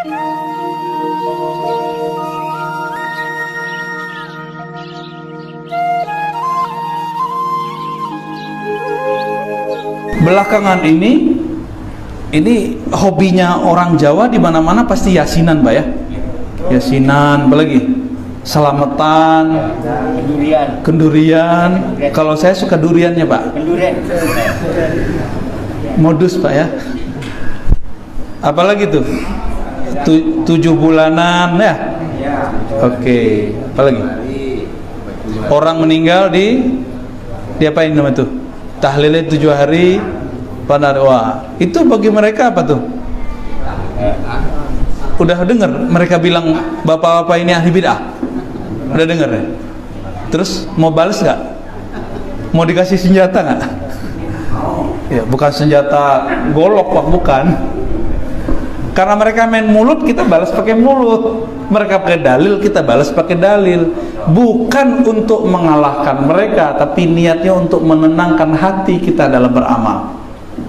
Belakangan ini hobinya orang Jawa di mana-mana pasti yasinan, Pak ya. Yasinan, apalagi selamatan, kendurian. Kalau saya suka duriannya, Pak. Modus, Pak ya. Apalagi tuh? 7 bulanan ya. Oke, apalagi? Orang meninggal diapain nama tuh? Tahlilnya 7 hari. Wah, itu bagi mereka apa tuh? Udah dengar mereka bilang bapak-bapak ini ahli bid'ah? Udah dengar ya? Terus mau balas nggak? Mau dikasih senjata nggak? Ya, bukan senjata golok, Pak, bukan. Karena mereka main mulut, kita balas pakai mulut. Mereka pakai dalil, kita balas pakai dalil. Bukan untuk mengalahkan mereka, tapi niatnya untuk menenangkan hati kita dalam beramal.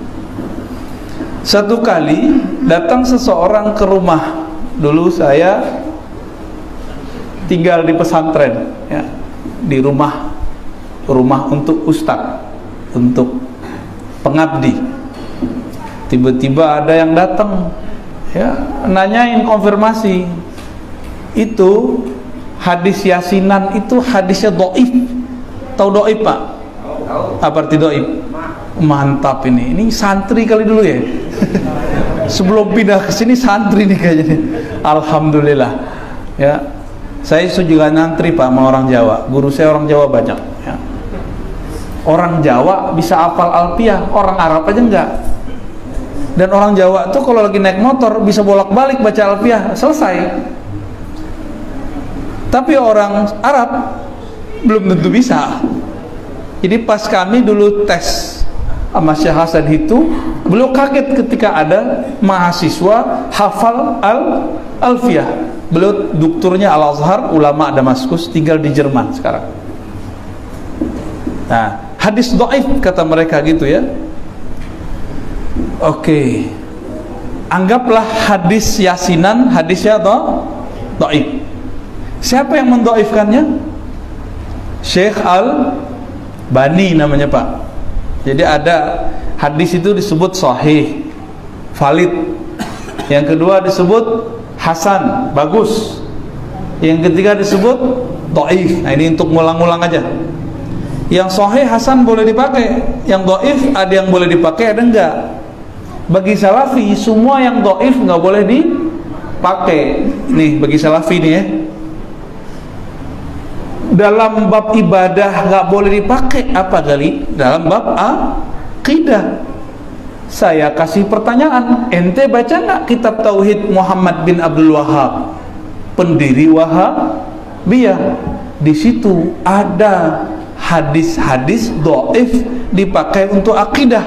Satu kali datang seseorang ke rumah. Dulu saya tinggal di pesantren ya, di rumah untuk ustadz, untuk pengabdi. Tiba-tiba ada yang datang ya, nanyain konfirmasi. Itu hadis yasinan itu hadisnya dhaif. Tahu dhaif, Pak? Apa arti dhaif? Mantap ini santri kali dulu ya. Sebelum pindah ke sini santri nih kayaknya. Alhamdulillah. Ya. Saya juga nyantri, Pak, sama orang Jawa. Guru saya orang Jawa banyak ya. Orang Jawa bisa hafal alfiah, orang Arab aja enggak. Dan orang Jawa tuh kalau lagi naik motor bisa bolak-balik baca alfiah, selesai. Tapi orang Arab belum tentu bisa. Jadi pas kami dulu tes sama Syekh Hasan itu, beliau kaget ketika ada mahasiswa hafal alfiah. Beliau doktornya Al-Azhar, ulama Damaskus, tinggal di Jerman sekarang. Nah, hadis dhaif kata mereka gitu ya. Oke. Anggaplah hadis yasinan hadisnya dhaif. Siapa yang mendhaifkannya? Syekh Al-Bani namanya, Pak. Jadi ada hadis itu disebut sahih, valid. Yang kedua disebut hasan, bagus. Yang ketiga disebut dhaif. Nah, ini untuk ngulang-ngulang aja. Yang sahih, hasan boleh dipakai. Yang dhaif ada yang boleh dipakai, ada enggak. Bagi salafi semua yang dhaif enggak boleh dipakai. Nih bagi salafi nih ya. Dalam bab ibadah nggak boleh dipakai apa kali? Dalam bab akidah. Saya kasih pertanyaan, ente baca nggak kitab Tauhid Muhammad bin Abdul Wahab, pendiri Wahabiyah? Di situ ada hadis-hadis dhaif dipakai untuk akidah.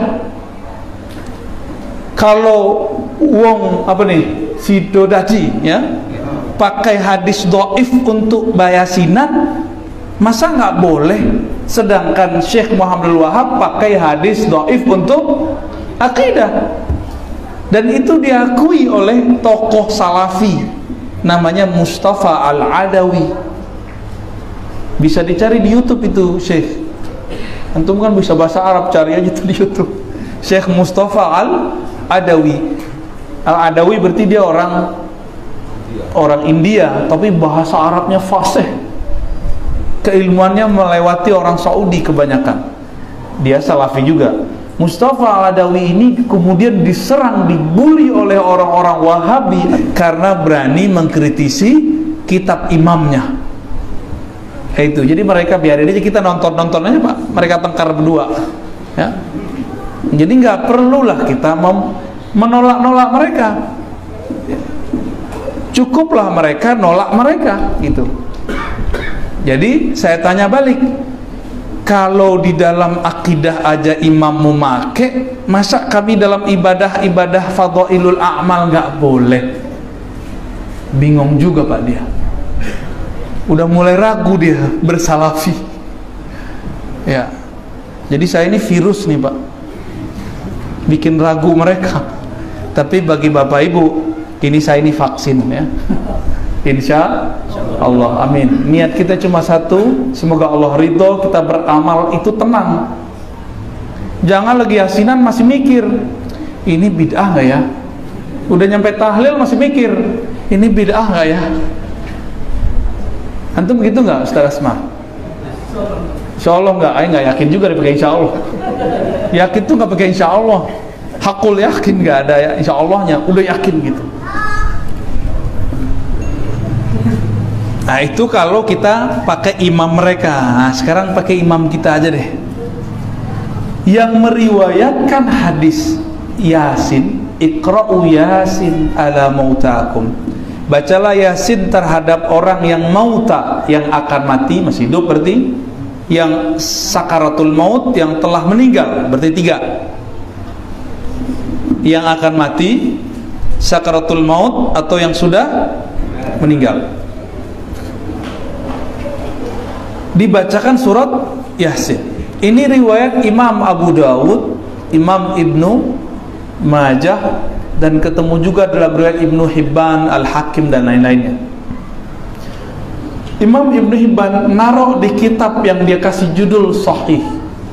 Kalau wong apa nih, Sidodaji ya, pakai hadis dhaif untuk bayasinan, masa nggak boleh? Sedangkan Syekh Muhammad Wahab pakai hadis dhaif untuk akidah. Dan itu diakui oleh tokoh salafi namanya Mustafa Al-Adawi. Bisa dicari di YouTube itu Syekh. Antum kan bisa bahasa Arab, cari aja tuh di YouTube. Syekh Mustafa Al-Adawi. Al-Adawi berarti dia orang India, tapi bahasa Arabnya fasih. Keilmuannya melewati orang Saudi kebanyakan. Dia salafi juga. Mustafa Al-Adawi ini kemudian diserang, dibully oleh orang-orang Wahabi karena berani mengkritisi kitab imamnya. Itu. Jadi mereka biarin aja, kita nonton aja, Pak. Mereka tengkar berdua. Ya. Jadi nggak perlulah kita menolak-nolak mereka. Cukuplah mereka nolak mereka gitu. Jadi saya tanya balik, kalau di dalam akidah aja imam memakai, masa kami dalam ibadah fadhailul a'mal nggak boleh? Bingung juga, Pak, dia. Udah mulai ragu dia bersalafi. Ya. Jadi saya ini virus nih, Pak. Bikin ragu mereka. Tapi bagi Bapak Ibu, Ini saya ini vaksin ya. Insya Allah, amin. Niat kita cuma satu, semoga Allah ridho, kita beramal itu tenang. Jangan lagi yasinan masih mikir, ini bid'ah nggak ya? Udah nyampe tahlil masih mikir, ini bid'ah nggak ya? Antum begitu nggak, Ustaz Asma? Insya Allah nggak, nggak yakin juga dipakai insya Allah. Yakin tuh nggak pakai insya Allah. Hakul yakin nggak ada ya insya Allahnya, udah yakin gitu. Nah itu kalau kita pakai imam mereka. Nah, sekarang pakai imam kita aja deh, yang meriwayatkan hadis Yasin, Iqra'u Yasin ala mautakum, bacalah Yasin terhadap orang yang mauta, yang akan mati, masih hidup berarti, yang sakaratul maut, yang telah meninggal, berarti 3. Yang akan mati, sakaratul maut, atau yang sudah meninggal, dibacakan surat Yasin. Ini riwayat Imam Abu Dawud, Imam Ibnu Majah, dan ketemu juga dalam riwayat Ibnu Hibban, Al-Hakim, dan lain-lainnya. Imam Ibnu Hibban naruh di kitab yang dia kasih judul Sahih.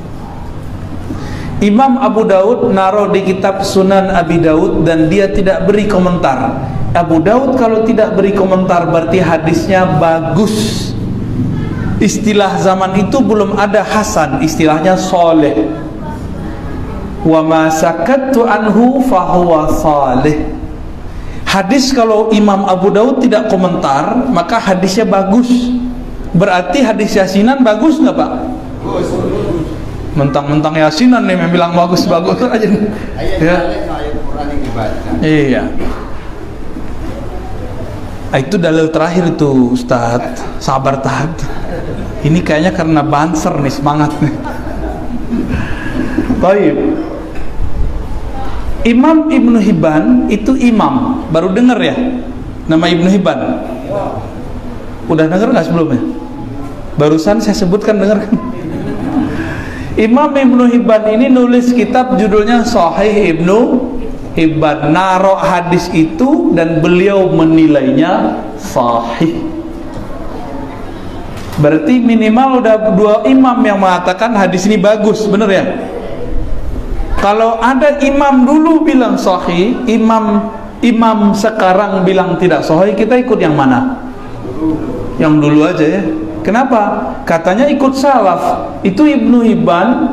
Imam Abu Dawud naruh di kitab Sunan Abi Dawud, dan dia tidak beri komentar. Abu Dawud kalau tidak beri komentar berarti hadisnya bagus. Istilah zaman itu belum ada hasan, istilahnya soleh. Wa ma sakattu anhu fahuwa salih. Hadis kalau Imam Abu Dawud tidak komentar, maka hadisnya bagus. Berarti hadis yasinan bagus nggak Pak? Bagus. Mentang-mentang yasinan nih yang bilang bagus-bagus aja. Ya. Iya. Itu dalil terakhir itu Ustadz. Sabar tahan. Ini kayaknya karena banser nih, semangat nih. Baik. Imam Ibnu Hibban itu imam, baru dengar ya nama Ibnu Hibban? Udah dengar nggak sebelumnya? Barusan saya sebutkan, dengar kan? Imam Ibnu Hibban ini nulis kitab judulnya Sahih Ibnu Hibban, naruh hadis itu dan beliau menilainya sahih. Berarti minimal udah 2 imam yang mengatakan hadis ini bagus, bener ya? Kalau ada imam dulu bilang sahih, imam sekarang bilang tidak sahih, kita ikut yang mana? Yang dulu aja ya. Kenapa? Katanya ikut salaf. Itu Ibnu Hibban,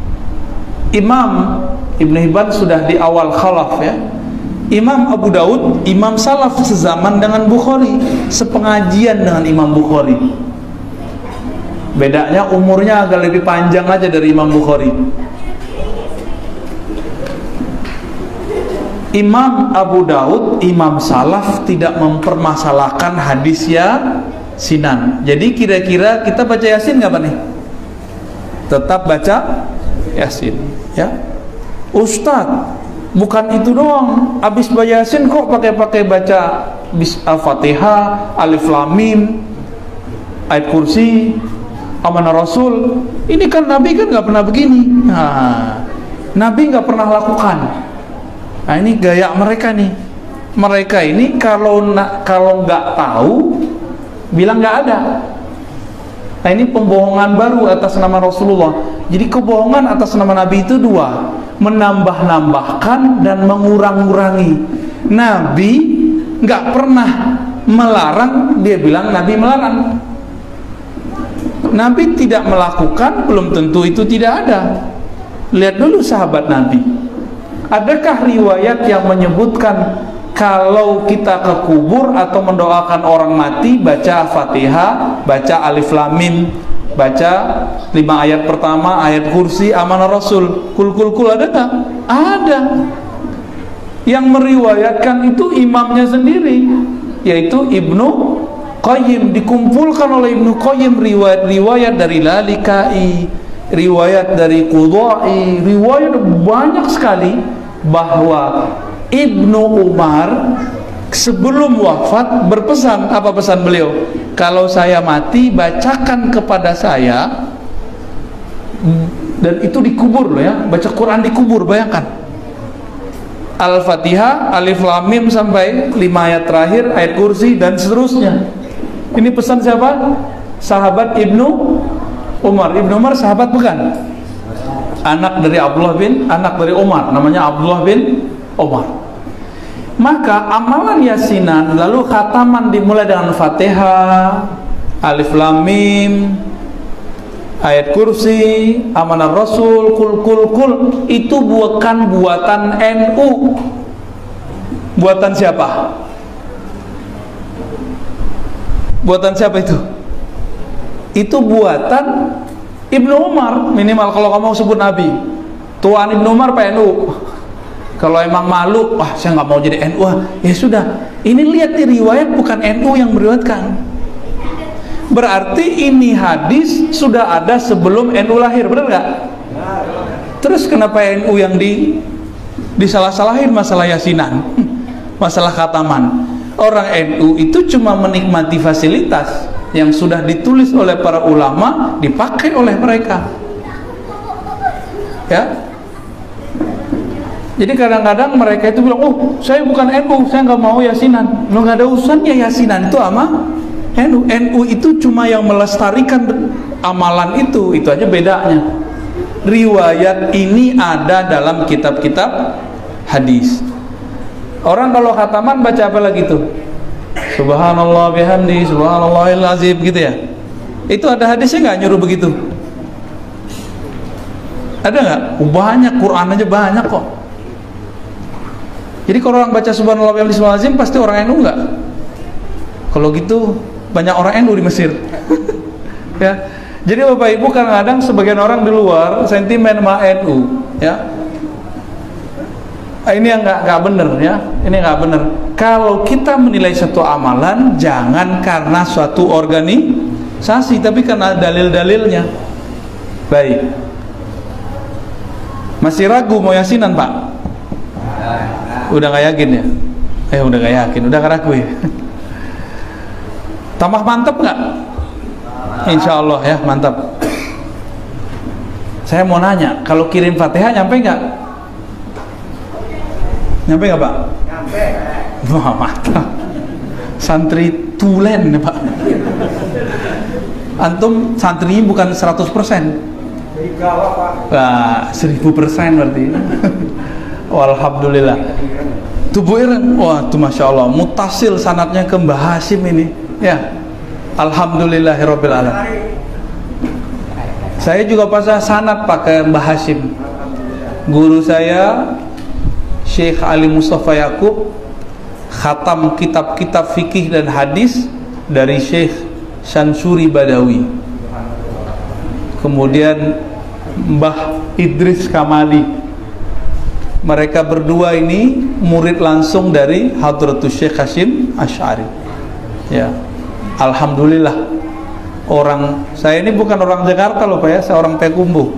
Imam Ibnu Hibban sudah di awal khalaf ya. Imam Abu Dawud, imam salaf sezaman dengan Bukhari, sepengajian dengan Imam Bukhari. Bedanya umurnya agak lebih panjang aja dari Imam Bukhari. Imam Abu Dawud, imam salaf, tidak mempermasalahkan hadis yasinan. Jadi kira-kira kita baca yasin nggak Pak nih? Tetap baca yasin ya. Ustadz, bukan itu doang, habis baca yasin kok pakai baca Al-Fatihah, Alif Lam Mim, ayat kursi, amanah Rasul. Ini kan Nabi kan nggak pernah begini. Nah, Nabi nggak pernah lakukan. Nah ini gaya mereka nih. Mereka ini kalau nggak tahu bilang nggak ada. Nah ini pembohongan baru atas nama Rasulullah. Jadi kebohongan atas nama Nabi itu 2, menambah-nambahkan dan mengurang-urangi. Nabi nggak pernah melarang, dia bilang Nabi melarang. Nabi tidak melakukan, belum tentu itu tidak ada. Lihat dulu sahabat Nabi. Adakah riwayat yang menyebutkan kalau kita ke kubur atau mendoakan orang mati baca Fatihah, baca Alif Lam Mim, baca 5 ayat pertama, ayat kursi, amanah Rasul, kul ada tak? Ada. Yang meriwayatkan itu imamnya sendiri, yaitu Ibnu Qayyim. Dikumpulkan oleh Ibnu Qayyim riwayat-riwayat dari Lalikai, riwayat dari Qudai, riwayat banyak sekali bahwa Ibnu Umar sebelum wafat berpesan. Apa pesan beliau? Kalau saya mati bacakan kepada saya, dan itu dikubur loh ya, baca Quran dikubur, bayangkan. Al-Fatihah, Alif Lam Mim sampai 5 ayat terakhir, ayat kursi dan seterusnya. Ini pesan siapa? Sahabat Ibnu Umar. Ibnu Umar sahabat bukan? Anak dari Umar, namanya Abdullah bin Umar. Maka amalan yasinan lalu khataman dimulai dengan Fatihah, Alif Lam Mim, ayat kursi, amanah Rasul, kul, itu bukan buatan NU. Buatan siapa? Buatan siapa itu? Itu buatan Ibnu Umar. Minimal kalau kamu sebut Nabi, tuan Ibnu Umar PNU. Kalau emang malu, wah saya nggak mau jadi NU, ya sudah. Ini lihat di riwayat bukan NU yang meriwayatkan. Berarti ini hadis sudah ada sebelum NU lahir, benar nggak? Terus kenapa NU yang disalah-salahin masalah yasinan, masalah khataman? Orang NU itu cuma menikmati fasilitas yang sudah ditulis oleh para ulama, dipakai oleh mereka. Ya. Jadi kadang-kadang mereka itu bilang, oh saya bukan NU, saya nggak mau yasinan. Lo nggak ada urusannya yasinan itu sama NU. NU itu cuma yang melestarikan amalan itu aja bedanya. Riwayat ini ada dalam kitab-kitab hadis. Orang kalau khataman baca apa lagi tuh? Subhanallah bihamdi, subhanallahil azim gitu ya. Itu ada hadisnya nggak nyuruh begitu? Ada nggak? Banyak, Quran aja banyak kok. Jadi kalau orang baca subhanallah bihamdi subhanallahil azim pasti orang NU nggak? Kalau gitu banyak orang NU di Mesir. Ya. Jadi Bapak Ibu kadang-kadang sebagian orang di luar sentimen sama NU, ya. Ini yang nggak benar, ya. Ini nggak benar. Kalau kita menilai satu amalan, jangan karena suatu organisasi, tapi karena dalil-dalilnya. Baik. Masih ragu mau yasinan, Pak? Udah nggak yakin ya? Udah nggak yakin, udah nggak ragu ya? Tambah mantap nggak? Insya Allah ya, mantap. Saya mau nanya, kalau kirim Fatihah nyampe nggak? Nyampe nggak Pak? Nyampe. Wah mantap. Santri tulen ya Pak. Antum santrinya bukan 100%. Wah 1000% berarti. Alhamdulillah. Tubuh ireng, wah tuh masya Allah, mutasil sanatnya ke Mbah Hashim ini, ya. Alhamdulillahirabbil alamin. Saya juga pasang sanat pakai Mbah Hashim. Guru saya Syekh Ali Mustafa Yaqub khatam kitab-kitab fikih dan hadis dari Syekh Syansuri Badawi. Kemudian Mbah Idris Kamali. Mereka berdua ini murid langsung dari Hadratus Syekh Hasyim Asy'ari. Ya. Alhamdulillah. Orang saya ini bukan orang Jakarta loh Pak ya, saya orang Payakumbuh.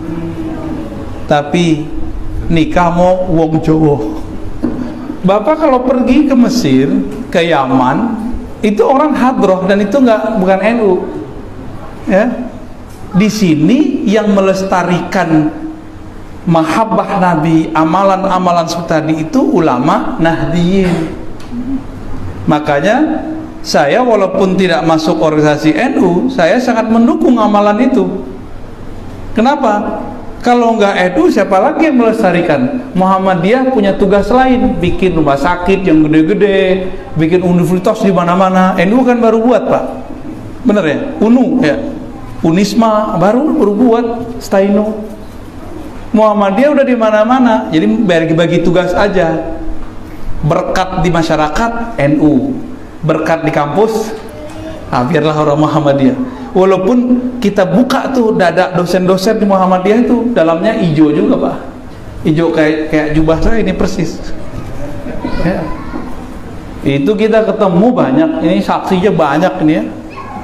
Tapi nikah mau wong Jawa. Bapak kalau pergi ke Mesir, ke Yaman, itu orang hadroh dan itu bukan NU. Ya. Di sini yang melestarikan mahabbah Nabi, amalan-amalan seperti tadi itu ulama Nahdiyin. Makanya saya walaupun tidak masuk organisasi NU, saya sangat mendukung amalan itu. Kenapa? Kalau nggak NU, siapa lagi yang melestarikan? Muhammadiyah punya tugas lain, bikin rumah sakit yang gede-gede, bikin universitas di mana-mana. NU kan baru buat Pak, bener ya? UNU ya, Unisma baru buat, Staino. Muhammadiyah udah di mana-mana, jadi bagi tugas aja. Berkat di masyarakat NU, berkat di kampus, biarlah orang Muhammadiyah. Walaupun kita buka tuh dada dosen-dosen di Muhammadiyah itu dalamnya hijau juga Pak, hijau kayak jubah saya ini persis. Ya. Itu kita ketemu banyak, ini saksinya banyak ini ya.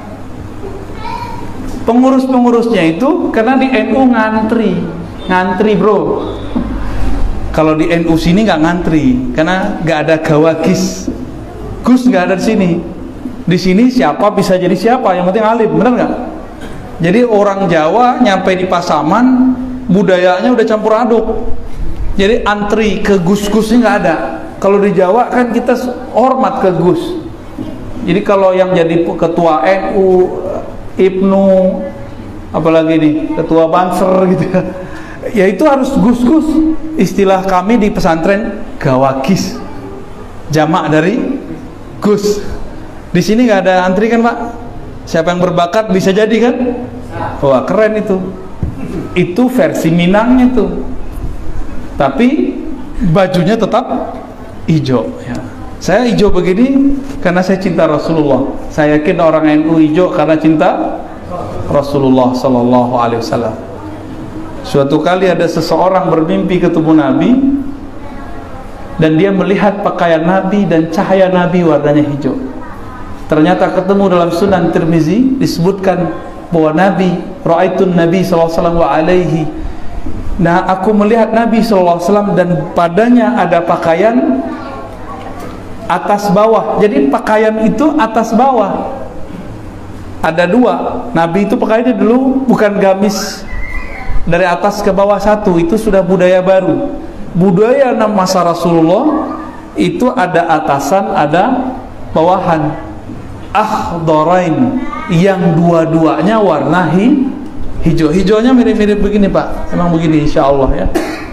Pengurus-pengurusnya itu karena di NU ngantri bro. Kalau di NU sini nggak ngantri karena nggak ada gawagis. Gus nggak ada di sini. Di sini siapa bisa jadi siapa, yang penting alim, benar nggak? Jadi orang Jawa nyampe di Pasaman budayanya udah campur aduk. Jadi antri ke gus-gusnya nggak ada. Kalau di Jawa kan kita hormat ke gus. Jadi kalau yang jadi ketua NU, Ibnu, apalagi nih ketua Banser gitu ya, ya itu harus gus-gus. Istilah kami di pesantren gawakis, jamak dari gus. Di sini nggak ada antri kan Pak? Siapa yang berbakat bisa jadi kan? Wah keren itu. Itu versi Minangnya tuh. Tapi bajunya tetap hijau ya. Saya hijau begini karena saya cinta Rasulullah. Saya yakin orang NU hijau karena cinta Rasulullah Sallallahu Alaihi Wasallam. Suatu kali ada seseorang bermimpi ketemu Nabi dan dia melihat pakaian Nabi dan cahaya Nabi warnanya hijau. Ternyata ketemu dalam Sunan Tirmizi disebutkan bahwa Nabi ra'aitun Nabi Sallallahu Alaihi Wasallam wa alaihi. Nah, aku melihat Nabi SAW dan padanya ada pakaian atas bawah. Jadi pakaian itu atas bawah. Ada dua. Nabi itu pakaiannya dulu bukan gamis dari atas ke bawah satu. Itu sudah budaya baru. Budaya masa Rasulullah itu ada atasan, ada bawahan. Akhdarain, yang dua-duanya warna hijau. Hijaunya mirip-mirip begini Pak. Emang begini insya Allah ya.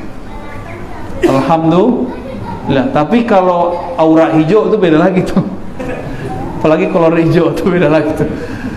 Alhamdulillah. Tapi kalau aura hijau itu beda lagi tuh. Apalagi kolor hijau itu beda lagi tuh.